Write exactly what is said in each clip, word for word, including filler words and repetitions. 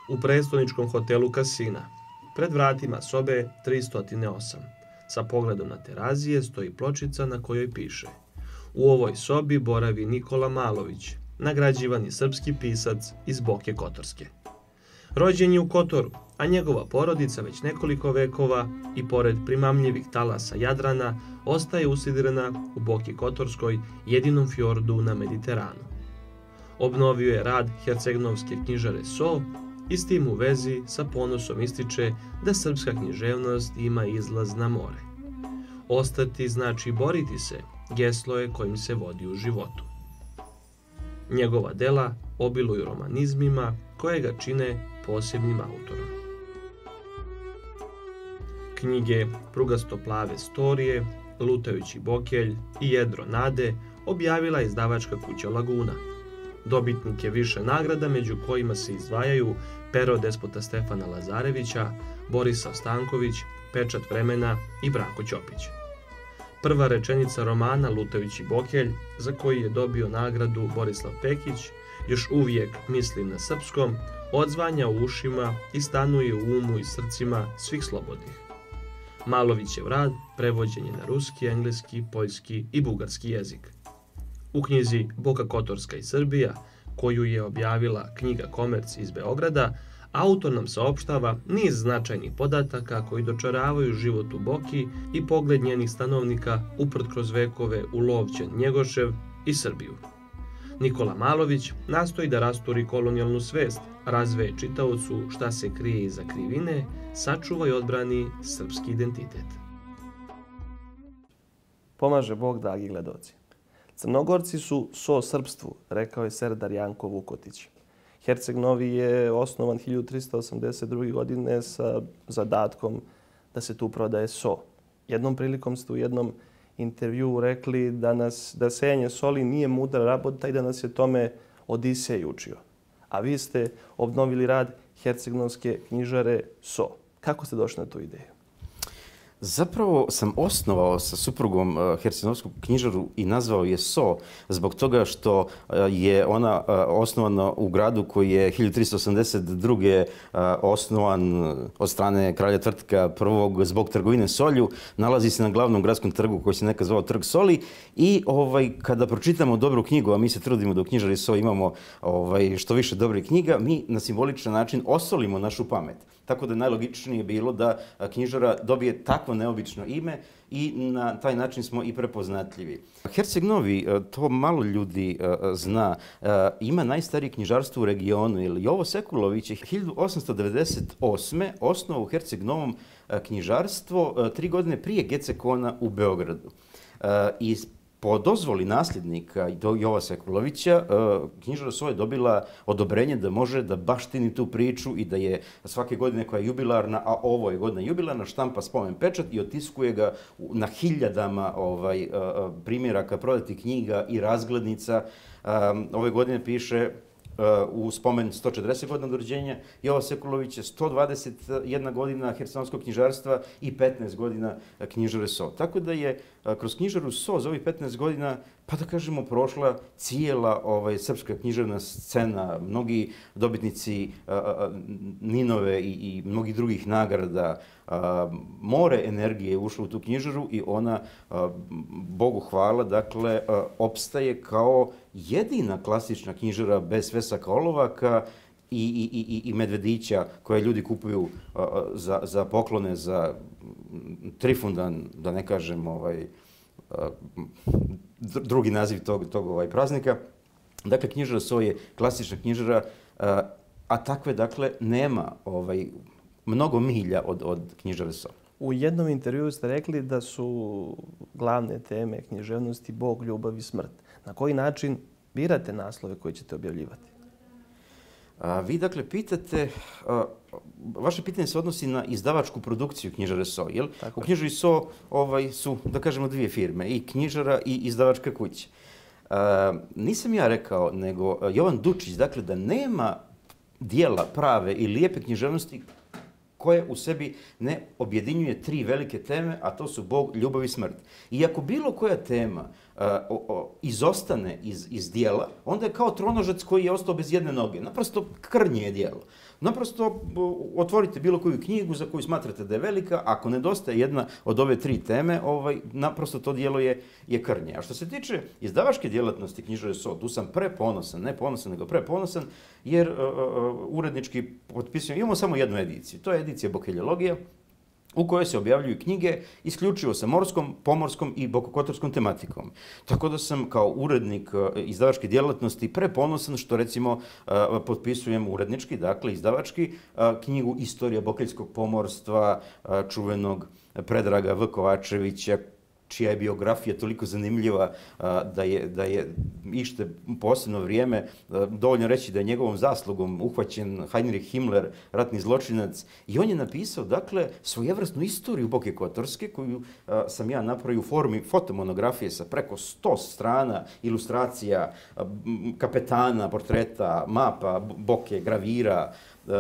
u prestoničkom hotelu Kasina. Pred vratima sobe tristo osam. Sa pogledom na terazije stoji pločica na kojoj piše: u ovoj sobi boravi Nikola Malović, nagrađivani srpski pisac iz Boke Kotorske. Rođen je u Kotoru, a njegova porodica već nekoliko vekova i pored primamljivih talasa Jadrana ostaje usidrena u Boki Kotorskoj, jedinom fjordu na Mediteranu. Obnovio je rad hercegnovske knjižare So i s tim u vezi sa ponosom ističe da srpska književnost ima izlaz na more. Ostati znači boriti se, geslo je kojim se vodi u životu. Njegova dela obiluju romanizmima koje ga čine posebnim autorom. Knjige Prugasto-plave storije, Lutajući bokelj i Jedro nade objavila je izdavačka kuća Laguna. Dobitnik je više nagrada, među kojima se izdvajaju Pero despota Stefana Lazarevića, Borisav Stanković, Pečat vremena i Branko Ćopić. Prva rečenica romana Lutajući bokelj, za koji je dobio nagradu Borislav Pekić, još uvijek mislim na srpskom, odzvanja u ušima i stanuje u umu i srcima svih slobodnih. Malovićev rad prevođen je na ruski, engleski, poljski i bugarski jezik. U knjizi Boka Kotorska i Srbija, koju je objavila knjiga Komerc iz Beograda, autor nam saopštava niz značajnih podataka koji dočaravaju život u Boki i pogled njenih stanovnika uprt kroz vekove u Lovćen, Njegošev i Srbiju. Nikola Malović nastoji da rasturi kolonijalnu svest, razveje čitaocu šta se krije iza krivine, sačuva i odbrani srpski identitet. Pomaže Bog, dragi gledoci. Crnogorci su so srpstvu, rekao je Serdar Janko Vukotić. Herceg Novi je osnovan hiljadu trista osamdeset druge. godine sa zadatkom da se tu prodaje so. Jednom prilikom ste u jednom intervjuu rekli da, nas, da sejanje soli nije mudra rabota i da nas je tome Odisej učio. A vi ste obnovili rad hercegnovske knjižare So. Kako ste došli na tu ideju? Zapravo sam osnovao sa suprugom hercegnovsku knjižaru i nazvao je So zbog toga što je ona osnovana u gradu koji je hiljadu trista osamdeset druge. osnovan od strane kralja Tvrtka prvog zbog trgovine solju. Nalazi se na glavnom gradskom trgu koji se nekad zvao Trg soli i ovaj, kada pročitamo dobru knjigu, a mi se trudimo da u knjižari So imamo ovaj, što više dobrih knjiga, mi na simboličan način osolimo našu pamet. Tako da najlogičnije je bilo da knjižara dobije takvo neobično ime i na taj način smo i prepoznatljivi. Herceg Novi, to malo ljudi zna, ima najstarije knjižarstvo u regionu. Jer Jovo Sekulović je hiljadu osamsto devedeset osme. osnovao u Herceg Novom knjižarstvo tri godine prije Gecekona u Beogradu. I po dozvoli nasljednika Jova Sekulovića, knjižara So je dobila odobrenje da može da baštini tu priču i da je svake godine koja je jubilarna, a ovo je godina jubilarna, štampa spomen pečat i otiskuje ga na hiljadama ovaj, primjeraka prodatih knjiga i razglednica. Ove godine piše u spomen sto četrdeset godina od rođenja Jova Sekulovića, sto dvadeset jedna godina hercegnovskog knjižarstva i petnaest godina knjižare So. Tako da je kroz knjižaru So za ovih petnaest godina, pa da kažemo, prošla cijela ovaj, srpska književna scena, mnogi dobitnici a, a, Ninove i, i mnogih drugih nagrada, a, more energije je ušlo u tu knjižaru i ona, a, Bogu hvala, dakle, a, opstaje kao jedina klasična knjižara bez svesaka olovaka i, i, i, i medvedića koje ljudi kupuju a, za, za poklone, za Trifundan, da ne kažem ovaj, a, drugi naziv tog, tog ovaj, praznika. Dakle, knjižara So je klasična knjižara, a, a takve, dakle, nema ovaj, mnogo milja od, od knjižare So. U jednom intervjuu ste rekli da su glavne teme književnosti Bog, ljubav i smrt. Na koji način birate naslove koje ćete objavljivati? A, vi, dakle, pitate, a, vaše pitanje se odnosi na izdavačku produkciju knjižare So, jel? Tako. U knjižari So ovaj, su, da kažemo, dvije firme, i knjižara i izdavačka kuća. A, nisam ja rekao, nego Jovan Dučić, dakle, da nema dijela prave i lijepe književnosti koje u sebi ne objedinjuje tri velike teme, a to su Bog, ljubav i smrt. I ako bilo koja tema o, o, izostane iz, iz dijela, onda je kao tronožac koji je ostao bez jedne noge. Naprosto krnje je dijelo. Naprosto otvorite bilo koju knjigu za koju smatrate da je velika, ako nedostaje jedna od ove tri teme, ovaj, naprosto to dijelo je, je krnje. A što se tiče izdavačke djelatnosti knjižare S O, tu sam preponosan, ne ponosan, nego preponosan, jer uh, uh, urednički potpisujem, imamo samo jednu ediciju, to je edicija Bokeljologija, u kojoj se objavljuju knjige isključivo sa morskom, pomorskom i bokokotorskom tematikom. Tako da sam kao urednik izdavačke djelatnosti preponosan što recimo potpisujem urednički, dakle izdavački, knjigu Istorija bokeljskog pomorstva čuvenog Predraga V. Kovačevića, čija je biografija toliko zanimljiva da je, da je ište posebno vrijeme dovoljno reći da je njegovom zaslugom uhvaćen Heinrich Himmler, ratni zločinac, i on je napisao, dakle, svojevrsnu istoriju Boke Kotorske, koju sam ja napravio u formi fotomonografije sa preko sto strana, ilustracija, kapetana, portreta, mapa, Boke, gravira,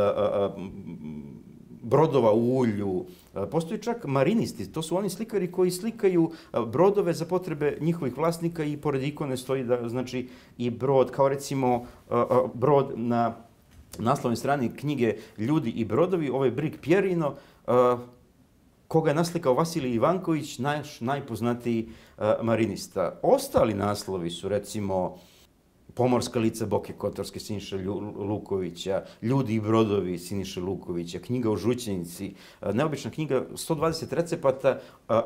brodova u ulju. Postoji čak marinisti, to su oni slikari koji slikaju brodove za potrebe njihovih vlasnika i pored ikone stoji da, znači, i brod, kao recimo brod na naslovnoj strani knjige Ljudi i brodovi, ovaj Brig Pjerino, koga je naslikao Vasilij Ivanković, naš najpoznatiji marinista. Ostali naslovi su recimo Pomorska lica Boke Kotorske Siniše Lukovića, Ljudi i brodovi Siniše Lukovića, knjiga o žućenici, neobična knjiga, sto dvadeset recepata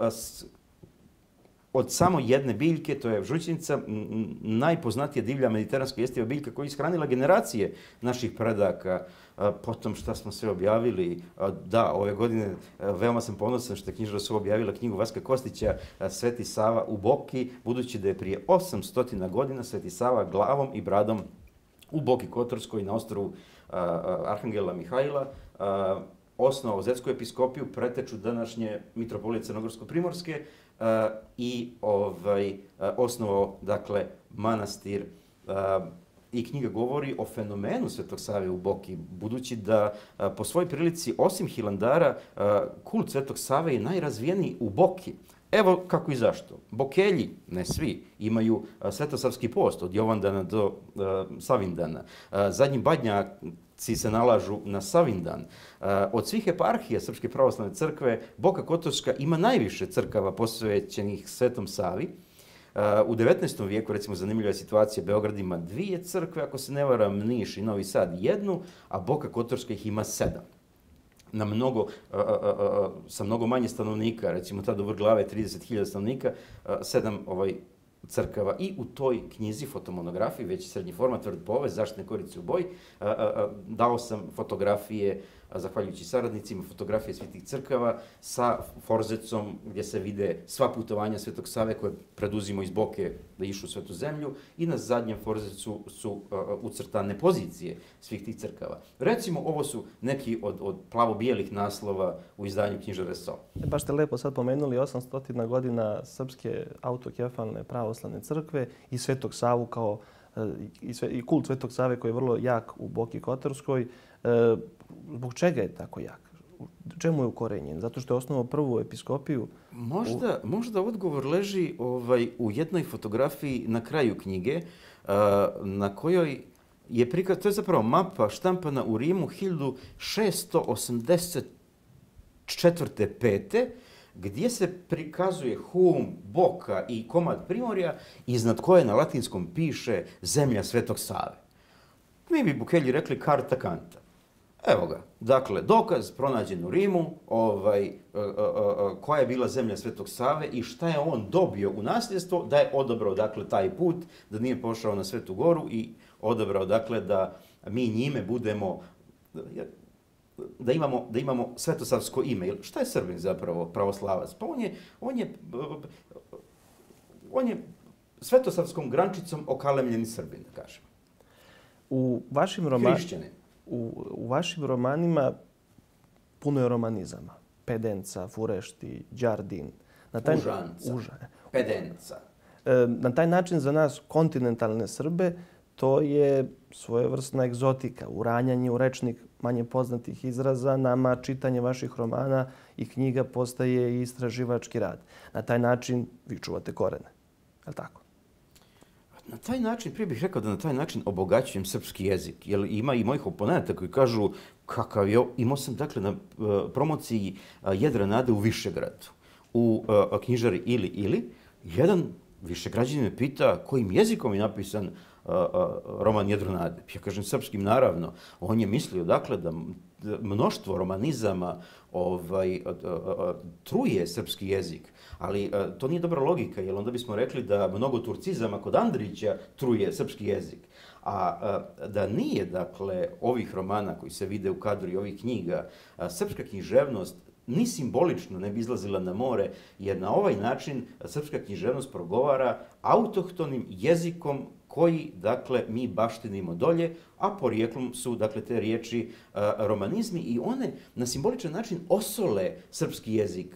od samo jedne biljke, to je žućenica, najpoznatija divlja mediteranska jestiva biljka koja je ishranila generacije naših predaka. Potom šta smo sve objavili, da, ove godine veoma sam ponosan što je knjižara S O objavila knjigu Vaska Kostića Sveti Sava u Boki, budući da je prije osamsto godina Sveti Sava glavom i bradom u Boki Kotorskoj na ostrvu Arhangela Mihajla osnovao Ozetsku episkopiju, preteču današnje mitropolije Crnogorsko-Primorske i ovaj, osnovao, dakle, manastir. I knjiga govori o fenomenu Svetog Save u Boki, budući da po svojoj prilici, osim Hilandara, kult Svetog Save je najrazvijeniji u Boki. Evo kako i zašto. Bokelji, ne svi, imaju svetosavski post od Jovandana do Savindana. Zadnji badnjaci se nalažu na Savindan. Od svih eparhija Srpske pravoslavne crkve, Boka Kotorska ima najviše crkava posvećenih Svetom Savi. U devetnaestom vijeku, recimo, zanimljiva je situacija, Beograd ima dvije crkve, ako se ne varam, Niš i Novi Sad jednu, a Boka Kotorska ih ima sedam. Na mnogo, a, a, a, sa mnogo manje stanovnika, recimo tada u Vrglave trideset hiljada stanovnika, a, sedam ovaj, crkava. I u toj knjizi, fotomonografiji, već srednji format, tvrd povez, zaštitne korice u boji, a, a, a, dao sam fotografije, a, zahvaljujući saradnicima, fotografije svih crkava sa forzecom gdje se vide sva putovanja Svetog Save koje preduzimo iz Boke da išu u Svetu zemlju i na zadnjem forzecu su a, ucrtane pozicije svih tih crkava. Recimo, ovo su neki od, od plavo-bijelih naslova u izdanju knjižare S O. Baš ste lepo sad pomenuli osamsto godina Srpske autokefalne pravoslavne crkve i Svetog Savu kao i, sve, i kult Svetog Save koji je vrlo jak u Boki Kotorskoj. E, zbog čega je tako jak? Čemu je ukorenjen? Zato što je osnovao prvu episkopiju? Možda, u... možda odgovor leži ovaj, u jednoj fotografiji na kraju knjige a, na kojoj je prikaz, to je zapravo mapa štampana u Rimu hiljadu šesto osamdeset četvrte pete gdje se prikazuje Hum, Boka i komad Primorja, iznad koje na latinskom piše zemlja Svetog Save. Mi bi Bokelji rekli karta kanta. Evo ga, dakle, dokaz pronađen u Rimu, ovaj, a, a, a, koja je bila zemlja Svetog Save i šta je on dobio u nasljedstvo, da je odabrao, dakle, taj put, da nije pošao na Svetu Goru i odabrao, dakle, da mi njime budemo, da imamo, da imamo svetosavsko ime. Šta je Srbin zapravo, pravoslavac? Pa on je, on je, on je svetosavskom grančicom okalemljeni Srbin, da kažemo. U vašim romanima... Hrišćanin. U, u vašim romanima puno je romanizama. Pedenca, Furešti, Đardin. Na taj, Užanca, uža, Pedenca. E, na taj način za nas kontinentalne Srbe to je svojevrsna egzotika, uranjanje u rečnik manje poznatih izraza, nama čitanje vaših romana i knjiga postaje i istraživački rad. Na taj način vi čuvate korene. Je li tako? na taj način, prije bih rekao da na taj način obogaćujem srpski jezik, jer ima i mojih oponenta koji kažu kakav je, imao sam dakle na promociji Jedra nade u Višegradu, u knjižari Ili Ili, jedan Višegrađanin me pita kojim jezikom je napisan roman Jedro nade. Ja kažem srpskim, naravno. On je mislio dakle da mnoštvo romanizama ovaj, truje srpski jezik, ali to nije dobra logika, jer onda bismo rekli da mnogo turcizama kod Andrića truje srpski jezik. A da nije, dakle, ovih romana koji se vide u kadru i ovih knjiga, srpska književnost ni simbolično ne bi izlazila na more, jer na ovaj način srpska književnost progovara autohtonim jezikom koji, dakle, mi baštinimo dolje, a porijeklom su, dakle, te riječi romanizmi i one na simboličan način osole srpski jezik.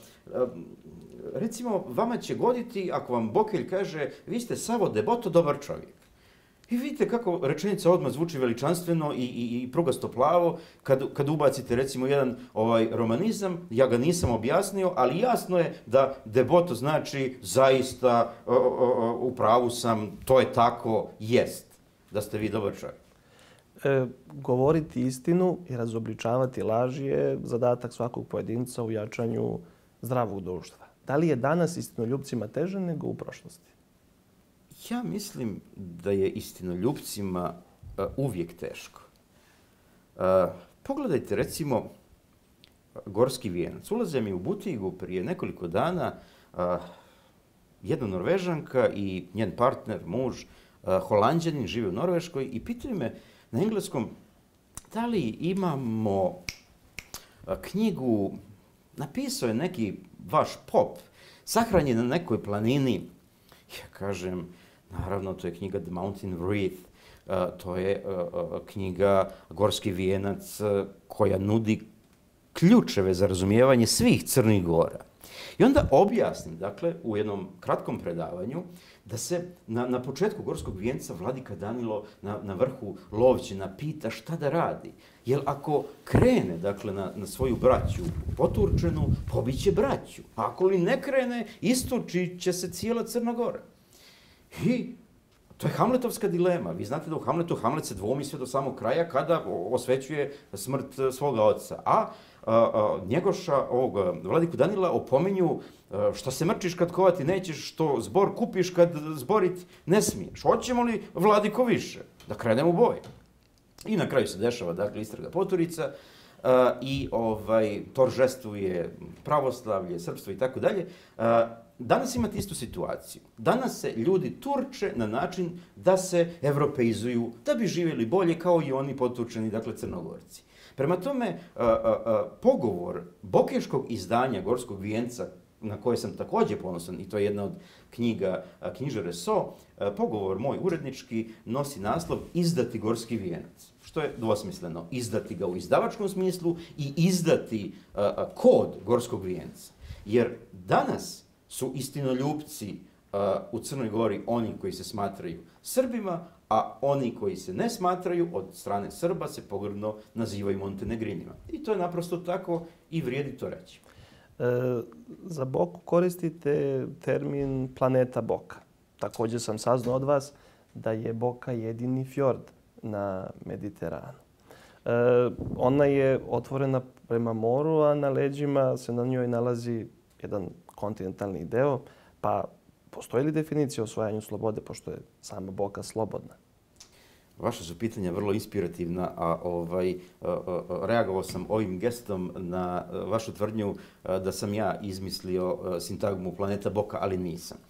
Recimo, vama će goditi ako vam Bokelj kaže vi ste Savo Deboto, dobar čovjek. I vidite kako rečenica odmah zvuči veličanstveno i, i, i prugasto plavo kad, kad ubacite recimo jedan ovaj romanizam, ja ga nisam objasnio, ali jasno je da Deboto znači zaista o, o, o, u pravu sam, to je tako, jest, da ste vi dobar čovjek. E, govoriti istinu i razobličavati laži je zadatak svakog pojedinca u jačanju zdravog društva. Da li je danas istinoljupcima teže nego u prošlosti? Ja mislim da je istinoljupcima uh, uvijek teško. Uh, pogledajte recimo Gorski vijenac. Ulaze mi u butigu prije nekoliko dana uh, jedna Norvežanka i njen partner, muž, uh, Holanđanin, žive u Norveškoj i pitaju me na engleskom da li imamo uh, knjigu, napisao je neki vaš pop, sahranjen na nekoj planini. Ja kažem, naravno, to je knjiga The Mountain Wreath, uh, to je uh, knjiga Gorski vijenac uh, koja nudi ključeve za razumijevanje svih Crnih Gora. I onda objasnim, dakle, u jednom kratkom predavanju, da se na, na početku Gorskog vijenca vladika Danilo na, na vrhu Lovćina pita šta da radi. Jer ako krene, dakle, na, na svoju braću poturčenu, pobiće braću. A ako li ne krene, istučit će se cijela Crna Gora. I to je Hamletovska dilema. Vi znate da u Hamletu Hamlet se dvomi sve do samog kraja kada osvećuje smrt svoga oca. A, a, a Njegoša, ovog vladiku Danila, opominju a, što se mrčiš kad kovati nećeš, što zbor kupiš kad zborit ne smiješ. Hoćemo li, vladiko, više? Da krenemo u boj. I na kraju se dešava, dakle, istraga Poturica uh, i ovaj, toržestvuje pravoslavlje, srpstvo i tako dalje. Danas imate istu situaciju. Danas se ljudi turče na način da se evropeizuju, da bi živjeli bolje kao i oni poturčeni, dakle, Crnogorci. Prema tome, uh, uh, uh, pogovor bokeškog izdanja Gorskog vijenca, na koje sam također ponosan, i to je jedna od knjiga uh, knjižare So, uh, pogovor moj urednički nosi naslov Izdati Gorski vijenac, što je dvosmisleno. Izdati ga u izdavačkom smislu i izdati uh, uh, kod Gorskog vijenca. Jer danas su istinoljupci uh, u Crnoj Gori oni koji se smatraju Srbima, a oni koji se ne smatraju od strane Srba se pogrdno nazivaju Montenegrinima. I to je naprosto tako i vrijedi to reći. E, za Boku koristite termin planeta Boka. Također sam saznao od vas da je Boka jedini fjord na Mediteranu. E, ona je otvorena prema moru, a na leđima se na njoj nalazi jedan kontinentalni deo, pa postoji li definicija o osvajanju slobode, pošto je sama Boka slobodna? Vaša su pitanja vrlo inspirativna, a ovaj, reagovao sam ovim gestom na vašu tvrdnju da sam ja izmislio sintagmu planeta Boka, ali nisam.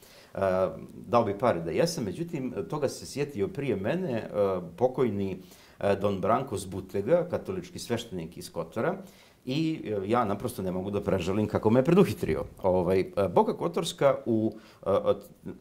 Dao bi pare da jesam, međutim, toga se sjetio prije mene pokojni Don Branko Zbutega, katolički sveštenik iz Kotora, i ja naprosto ne mogu da prežalim kako me je preduhitrio. Ovaj, Boka Kotorska u a,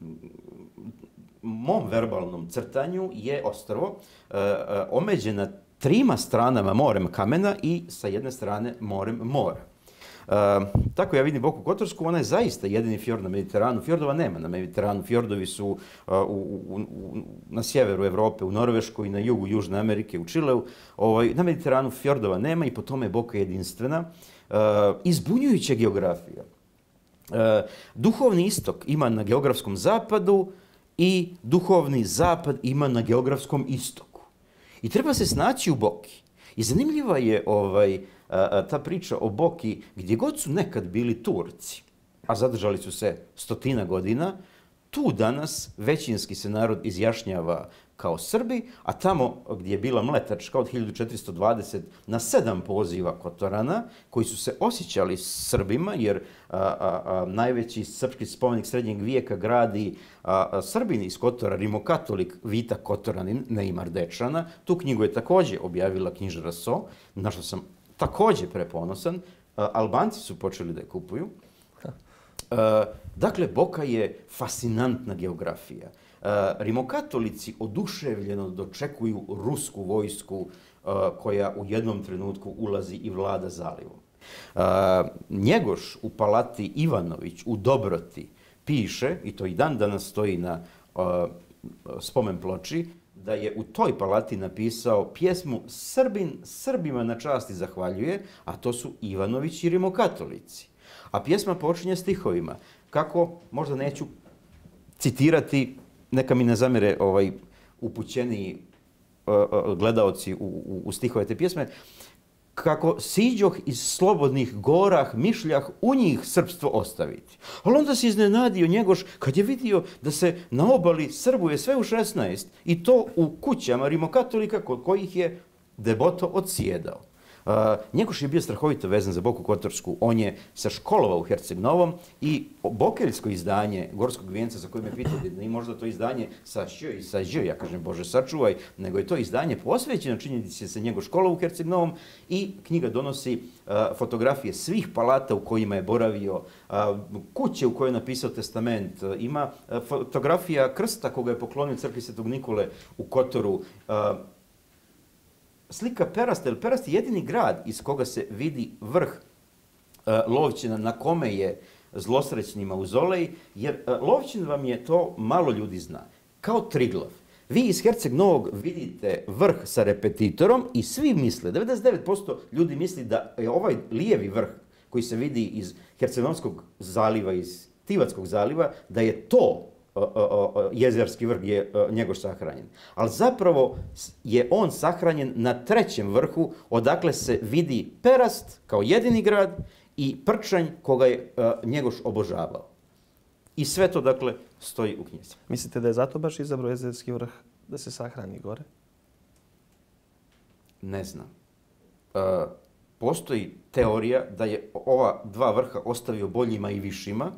mom verbalnom crtanju je ostrvo a, a, omeđena trima stranama morem kamena i sa jedne strane morem mora. Uh, tako ja vidim Boku Kotorsku, ona je zaista jedini fjord na Mediteranu. Fjordova nema na Mediteranu. Fjordovi su uh, u, u, u, na sjeveru Evrope, u Norveškoj, na jugu Južne Amerike, u Čileu. Ovaj, na Mediteranu fjordova nema i po tome je Boka jedinstvena. Uh, izbunjujuća geografija. Uh, duhovni istok ima na geografskom zapadu i duhovni zapad ima na geografskom istoku. I treba se snaći u Boki. I zanimljiva je ovaj, ta priča o Boki, gdje god su nekad bili Turci, a zadržali su se stotina godina, tu danas većinski se narod izjašnjava kao Srbi, a tamo gdje je bila Mletačka od hiljadu četiristo dvadeset na sedam poziva Kotorana, koji su se osjećali Srbima, jer a, a, a, najveći srpski spomenik srednjeg vijeka gradi a, a, Srbin iz Kotora, rimokatolik Vita Kotoranin, Neimar Dečana. Tu knjigu je također objavila knjižara So, na što sam također preponosan. A, Albanci su počeli da je kupuju. A, dakle, Boka je fascinantna geografija. Uh, rimokatolici oduševljeno dočekuju rusku vojsku uh, koja u jednom trenutku ulazi i vlada zalivom. Uh, Njegoš u palati Ivanović u Dobroti piše, i to i dan danas stoji na uh, spomen ploči, da je u toj palati napisao pjesmu Srbin Srbima na časti zahvaljuje, a to su Ivanović i rimokatolici. A pjesma počinje stihovima. Kako, možda neću citirati, neka mi ne zamere ovaj, upućeniji uh, uh, gledaoci u, u, u stihove te pjesme, kako siđoh iz slobodnih gorah, mišljah u njih srpstvo ostaviti. Ali onda se iznenadio Njegoš kad je vidio da se na obali srbuje sve u šesnaest i to u kućama rimokatolika kod kojih je deboto odsjedao. Uh, Njegoš je bio strahovito vezan za Boku Kotorsku. On je se školovao u Herceg Novom i bokeljsko izdanje Gorskog vijenca, za koje me pitali, da nije možda to izdanje sa š i sa ž, ja kažem Bože sačuvaj, nego je to izdanje posvećeno činjenici da se Njegoš školovao u Herceg Novom i knjiga donosi uh, fotografije svih palata u kojima je boravio, uh, kuće u kojoj je napisao testament, uh, ima uh, fotografija krsta koga je poklonio crkvi Svetog Nikole u Kotoru, uh, slika Perasta, jer Perast je jedini grad iz koga se vidi vrh uh, Lovćina na kome je zlosrećni mauzolej, jer uh, Lovćin vam je, to malo ljudi zna, kao Triglav. Vi iz Herceg Novog vidite vrh sa repetitorom i svi misle, devedeset devet posto ljudi misli da je ovaj lijevi vrh koji se vidi iz Herceg-Novskog zaliva, iz Tivatskog zaliva, da je to jezerski vrh je Njegoš sahranjen. Ali zapravo je on sahranjen na trećem vrhu, odakle se vidi Perast kao jedini grad i Prčanj koga je Njegoš obožavao. I sve to, dakle, stoji u knjizi. Mislite da je zato baš izabrao jezerski vrh da se sahrani gore? Ne znam. E, postoji teorija da je ova dva vrha ostavio boljima i višima,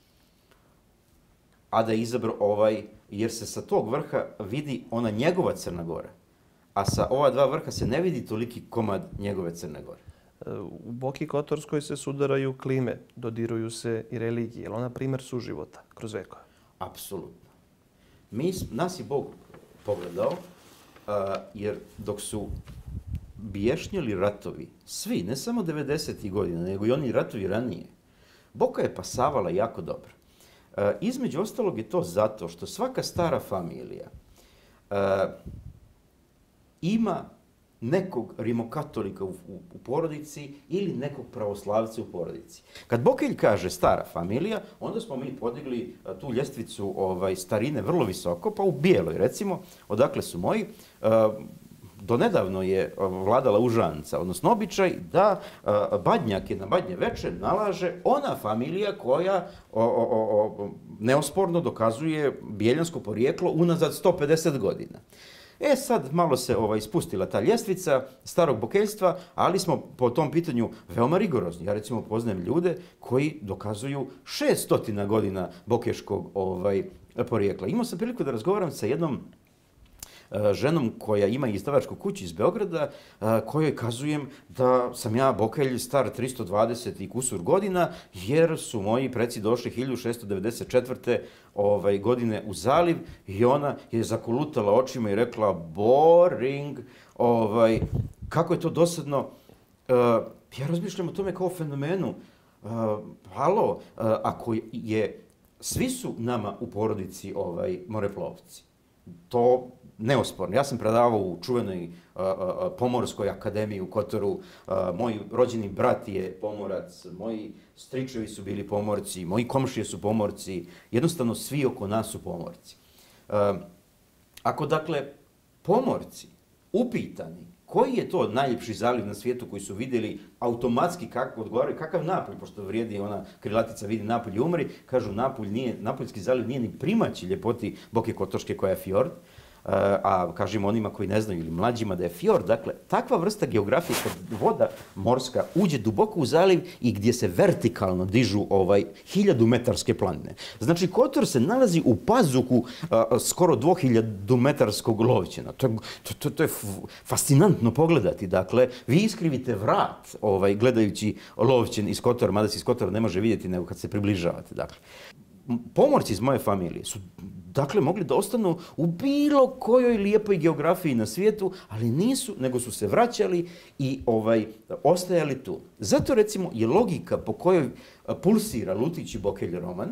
a da je izabrao ovaj, jer se sa tog vrha vidi ona njegova Crna Gora, a sa ova dva vrha se ne vidi toliki komad njegove Crne Gore. U Boki Kotorskoj se sudaraju klime, dodiruju se i religije. Je li ona primjer suživota kroz vekove? Apsolutno. Mi, nas je Bog pogledao, uh, jer dok su biješnjeli ratovi, svi, ne samo devedesetih godina, nego i oni ratovi ranije, Boka je pasavala jako dobro. Uh, između ostalog je to zato što svaka stara familija uh, ima nekog rimokatolika u, u, u porodici ili nekog pravoslavca u porodici. Kad Bokelj kaže stara familija, onda smo mi podigli uh, tu ljestvicu ovaj, starine vrlo visoko, pa u Bijeloj recimo, odakle su moji, uh, donedavno je vladala užanca, odnosno običaj da uh, badnjake na badnje večer nalaže ona familija koja o, o, o, neosporno dokazuje bijeljansko porijeklo unazad sto pedeset godina. E sad malo se ovaj, spustila ta ljestvica starog bokeljstva, ali smo po tom pitanju veoma rigorozni. Ja recimo poznajem ljude koji dokazuju šeststotina godina bokeškog ovaj, porijekla. Imao sam priliku da razgovaram sa jednom ženom koja ima izdavačku kuću iz Beograda, kojoj kazujem da sam ja Bokelj star tristo dvadeset i kusur godina, jer su moji preci došli hiljadu šessto devedeset četvrte ovaj, godine u zaliv i ona je zakolutala očima i rekla boring, ovaj, kako je to dosadno. Uh, ja razmišljam o tome kao o fenomenu. Uh, halo, uh, ako je, svi su nama u porodici ovaj, moreplovci. To neosporno. Ja sam predavao u čuvenoj uh, uh, pomorskoj akademiji u Kotoru. Uh, moj rođeni brat je pomorac, moji stričevi su bili pomorci, moji komšije su pomorci. Jednostavno svi oko nas su pomorci. Ako, dakle, pomorci upitani koji je to najljepši zaliv na svijetu koji su vidjeli, automatski kako odgovaraju, kakav Napulj, pošto vrijedi ona krilatica vidi Napulj i umri, kažu Napulj nije, Napuljski zaliv nije ni primaći ljepoti Boke Kotorske koja je fjord, a kažemo onima koji ne znaju ili mlađima da je fjord. Dakle, takva vrsta geografije kad voda morska uđe duboko u zaliv i gdje se vertikalno dižu ovaj hiljadu-metarske planine. Znači, Kotor se nalazi u pazuhu a, skoro dvohiljadu-metarskog lovćena. To, to, to, to je fascinantno pogledati. Dakle, vi iskrivite vrat ovaj, gledajući lovćen iz Kotora, mada se iz Kotora ne može vidjeti nego kad se približavate. Dakle, pomorci iz moje familije su dakle mogli da ostanu u bilo kojoj lijepoj geografiji na svijetu, ali nisu, nego su se vraćali i ovaj ostajali tu. Zato recimo je logika po kojoj pulsira Lutić i Bokelj roman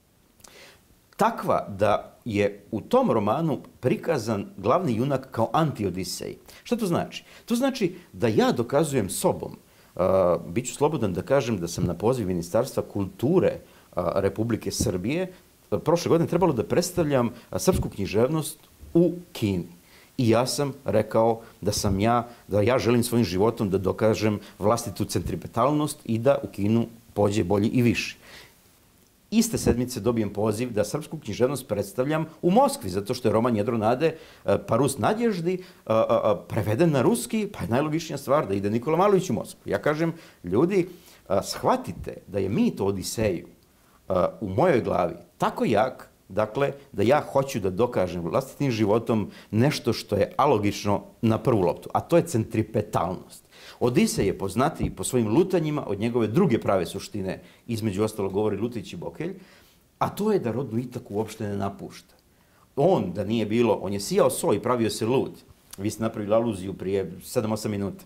takva da je u tom romanu prikazan glavni junak kao anti-Odisej. Šta to znači? To znači da ja dokazujem sobom, uh, bit ću slobodan da kažem da sam na poziv Ministarstva kulture Republike Srbije prošle godine trebalo da predstavljam srpsku književnost u Kini. I ja sam rekao da sam ja, da ja želim svojim životom da dokažem vlastitu centripetalnost i da u Kinu pođe bolji i više. Iste sedmice dobijem poziv da srpsku književnost predstavljam u Moskvi, zato što je roman Jedro nade, Parus nadježdi, preveden na ruski, pa je najlogičnija stvar da ide Nikola Malović u Moskvu. Ja kažem, ljudi, shvatite da je mit o Odiseju u mojoj glavi tako jak, dakle, da ja hoću da dokažem vlastitim životom nešto što je alogično na prvu loptu, a to je centripetalnost. Odisej je poznatiji po svojim lutanjima od njegove druge prave suštine, između ostalo govori Lutić i Bokelj, a to je da rodnu Itaku uopšte ne napušta. On, da nije bilo, on je sijao so i pravio se lud. Vi ste napravili aluziju prije sedam osam minuta.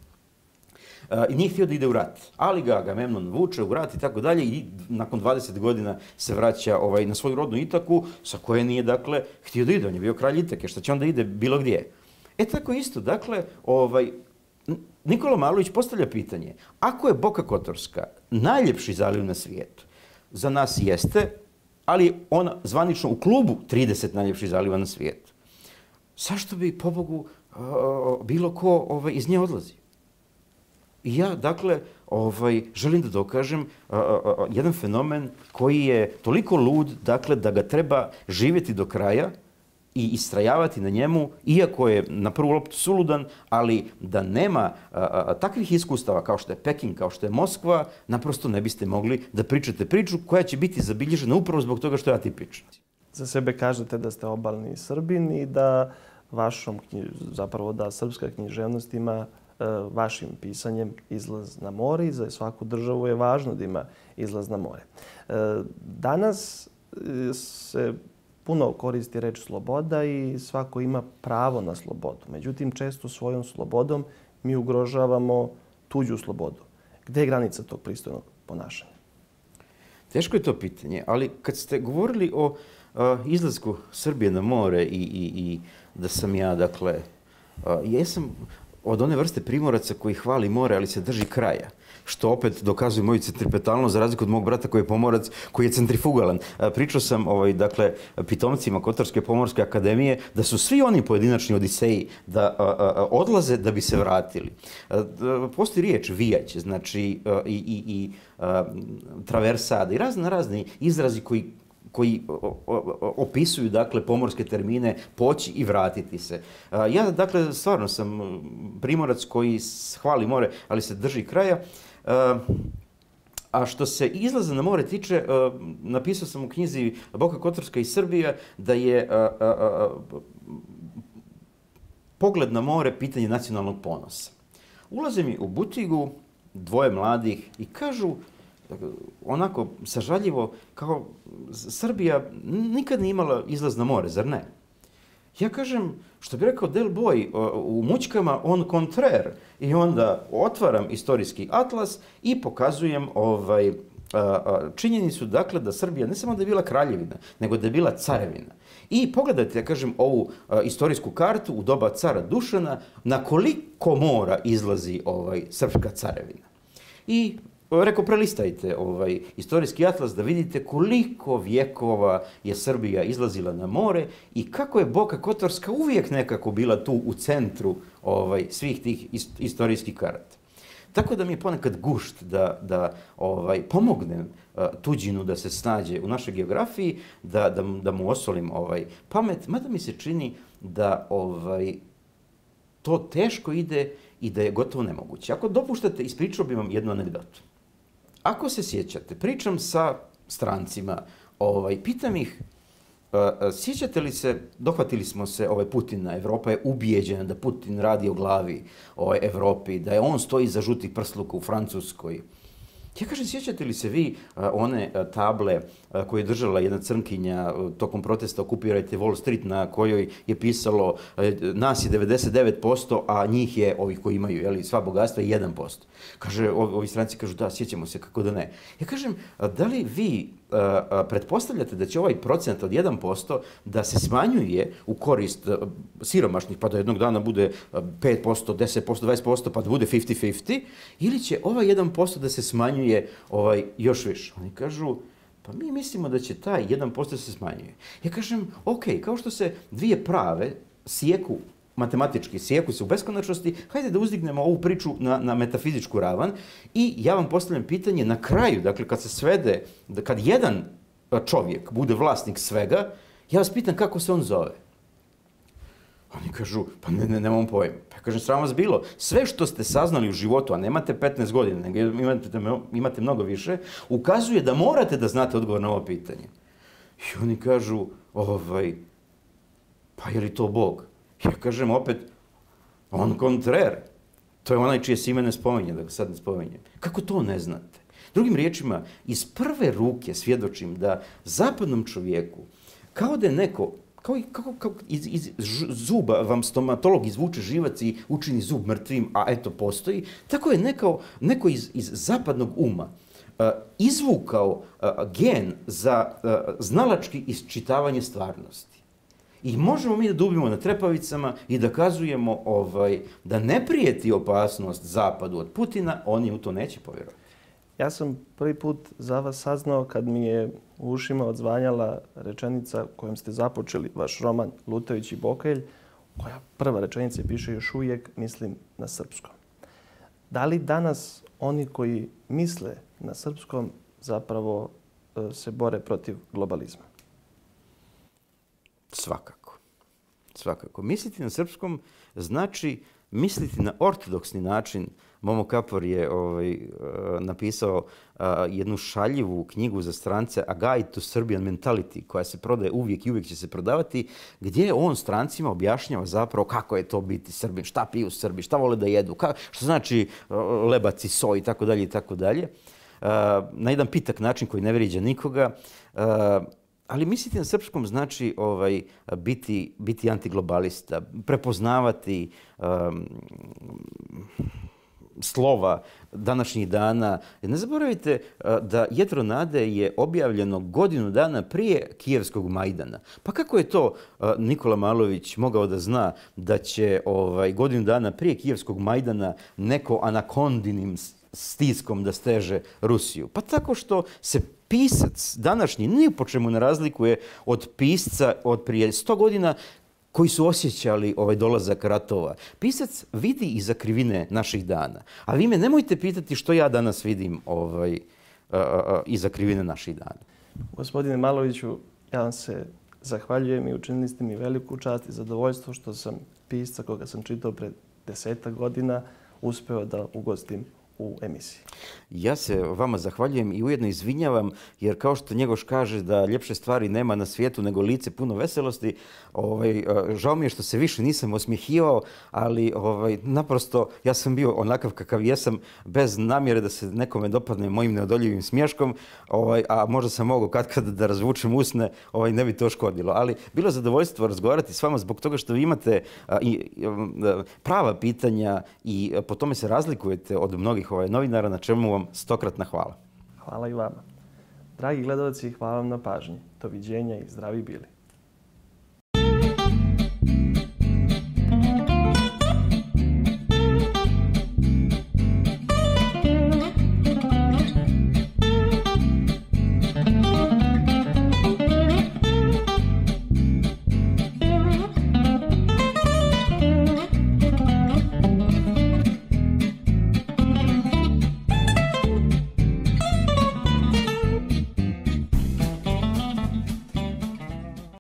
I nije htio da ide u rat, ali ga Agamemnon vuče u rat i tako dalje i nakon dvadeset godina se vraća ovaj, na svoju rodnu Itaku sa koje nije, dakle, htio da ide. On je bio kralj Itake, što će onda ide bilo gdje. E tako isto, dakle, ovaj, Nikola Malović postavlja pitanje, ako je Boka Kotorska najljepši zaliv na svijetu, za nas jeste, ali ona zvanično u klubu trideset najljepših zaliva na svijetu, zašto bi, pobogu, bilo ko ovaj, iz nje odlazi? I ja, dakle, ovaj, želim da dokažem a, a, a, jedan fenomen koji je toliko lud, dakle, da ga treba živjeti do kraja i istrajavati na njemu, iako je na prvu loptu suludan, ali da nema a, a, takvih iskustava kao što je Peking, kao što je Moskva, naprosto ne biste mogli da pričate priču koja će biti zabilježena upravo zbog toga što je atipična. Za sebe kažete da ste obalni Srbin i da vašom, zapravo da srpska književnost ima vašim pisanjem izlaz na more i za svaku državu je važno da ima izlaz na more. Danas se puno koristi reč sloboda i svako ima pravo na slobodu. Međutim, često svojom slobodom mi ugrožavamo tuđu slobodu. Gde je granica tog pristojnog ponašanja? Teško je to pitanje, ali kad ste govorili o uh, izlasku Srbije na more i, i, i da sam ja, dakle, uh, jesam od one vrste primoraca koji hvali more, ali se drži kraja. Što opet dokazuje moju centripetalnost, za razliku od mog brata koji je pomorac, koji je centrifugalan. Pričao sam ovaj, dakle, pitomcima Kotorske pomorske akademije da su svi oni pojedinačni odiseji da a, a, odlaze da bi se vratili. A, postoji riječ vijać, znači a, i, i, i a, traversada i razne razni izrazi koji koji opisuju, dakle, pomorske termine poći i vratiti se. Ja, dakle, stvarno sam primorac koji hvali more, ali se drži kraja. A što se izlaza na more tiče, napisao sam u knjizi Boka Kotorska i Srbija da je pogled na more pitanje nacionalnog ponosa. Ulaze mi u butigu dvoje mladih i kažu, onako sažaljivo, kao Srbija nikad nije imala izlaz na more, zar ne? Ja kažem, što bi rekao Del Boy, u mućkama on contraire, i onda otvaram istorijski atlas i pokazujem ovaj, činjenicu, dakle, da Srbija ne samo da je bila kraljevina, nego da je bila carevina. I pogledajte, ja kažem, ovu a, istorijsku kartu u doba cara Dušana, na koliko mora izlazi ovaj, srpska carevina. I rekao, prelistajte ovaj istorijski atlas da vidite koliko vjekova je Srbija izlazila na more i kako je Boka Kotorska uvijek nekako bila tu u centru ovaj, svih tih istorijskih karata. Tako da mi je ponekad gušt da, da ovaj, pomognem uh, tuđinu da se snađe u našoj geografiji, da, da, da mu osolim ovaj, pamet, mada mi se čini da ovaj, to teško ide i da je gotovo nemoguće. Ako dopuštate, ispričao bih vam jednu anegdotu. Ako se sjećate, pričam sa strancima, ovaj, pitam ih, uh, sjećate li se, dohvatili smo se ovaj Putina, Evropa je ubijeđena da Putin radi o glavi ovaj, Evropi, da je on stoji za žutih prsluka u Francuskoj. Ja kažem, sjećate li se vi uh, one uh, table uh, koje je držala jedna crnkinja uh, tokom protesta Okupirajte Wall Street, na kojoj je pisalo uh, nas je devedeset devet posto, a njih je, ovih koji imaju jeli, sva bogatstva, jedan posto. Kaže, ovi stranci kažu, da, sjećamo se, kako da ne. Ja kažem, uh, da li vi uh, uh, pretpostavljate da će ovaj procent od jedan posto da se smanjuje u korist uh, siromašnih, pa da jednog dana bude uh, pet posto, deset posto, dvadeset posto, pa da bude pedeset pedeset, ili će ovaj jedan posto da se smanjuje je ovaj, još više. Oni kažu, pa mi mislimo da će taj jedan posto se smanjuje. Ja kažem, ok, kao što se dvije prave sjeku, matematički sjeku se u beskonačnosti, hajde da uzdignemo ovu priču na, na metafizičku ravan i ja vam postavljam pitanje na kraju, dakle kad se svede, kad jedan čovjek bude vlasnik svega, ja vas pitam kako se on zove. Oni kažu, pa ne, ne, nemam pojma. Pa ja kažem, sram vas bilo. Sve što ste saznali u životu, a nemate petnaest godina, nego imate, imate mnogo više, ukazuje da morate da znate odgovor na ovo pitanje. I oni kažu, ovaj, pa je li to Bog? Ja kažem opet, on kontrer. To je onaj čije se ime ne spominje, da ga sad ne spominjem. Kako to ne znate? Drugim riječima, iz prve ruke svjedočim da zapadnom čovjeku, kao da je neko, Kao, kako, kako iz, iz zuba vam stomatolog izvuče živac i učini zub mrtvim, a eto postoji, tako je neko, neko iz, iz zapadnog uma uh, izvukao uh, gen za uh, znalački isčitavanje stvarnosti. I možemo mi da dubimo na trepavicama i da kazujemo ovaj, da ne prijeti opasnost zapadu od Putina, oni u to neće povjerovati. Ja sam prvi put za vas saznao kad mi je u ušima odzvanjala rečenica kojom ste započeli vaš roman Lutajući Bokelj, koja prva rečenica piše još uvijek mislim na srpskom. Da li danas oni koji misle na srpskom zapravo se bore protiv globalizma? Svakako. Svakako. Misliti na srpskom znači misliti na ortodoksni način. Momo Kapor je ovaj, napisao uh, jednu šaljivu knjigu za strance A Guide to Serbian Mentality, koja se prodaje uvijek i uvijek će se prodavati, gdje on strancima objašnjava zapravo kako je to biti Srbin, šta piju Srbi, šta vole da jedu, ka, što znači uh, lebac i soj i tako dalje i tako dalje. Uh, na jedan pitak način koji ne vrijeđa nikoga. Uh, Ali misliti na srpskom znači ovaj, biti, biti antiglobalista, prepoznavati um, slova današnjih dana. Ne zaboravite uh, da Jedro nade je objavljeno godinu dana prije Kijevskog Majdana. Pa kako je to uh, Nikola Malović mogao da zna da će ovaj, godinu dana prije Kijevskog Majdana neko anakondinim stiskom da steže Rusiju? Pa tako što se pisac današnji ni po čemu ne razlikuje od pisca od prije sto godina koji su osjećali ovaj dolazak ratova. Pisac vidi iza krivine naših dana. A vi me nemojte pitati što ja danas vidim ovaj, uh, uh, iza krivine naših dana. Gospodine Maloviću, ja vam se zahvaljujem i učinili ste mi veliku čast i zadovoljstvo što sam pisca koga sam čitao pred desetak godina uspeo da ugostim u emisiji. Ja se vama zahvaljujem i ujedno izvinjavam, jer kao što Njegoš kaže da ljepše stvari nema na svijetu nego lice puno veselosti, ovaj, žao mi je što se više nisam osmjehivao, ali ovaj, naprosto ja sam bio onakav kakav jesam, bez namjere da se nekome dopadne mojim neodoljivim smješkom, ovaj, a možda sam mogao katkad da razvučem usne, ovaj, ne bi to škodilo. Ali bilo je zadovoljstvo razgovarati s vama zbog toga što vi imate a, i, a, prava pitanja i a, po tome se razlikujete od mnogih ovaj, novinara, na čemu vam stokratna hvala. Hvala i vama. Dragi gledalci, hvala vam na pažnji. Doviđenja i zdravi bili.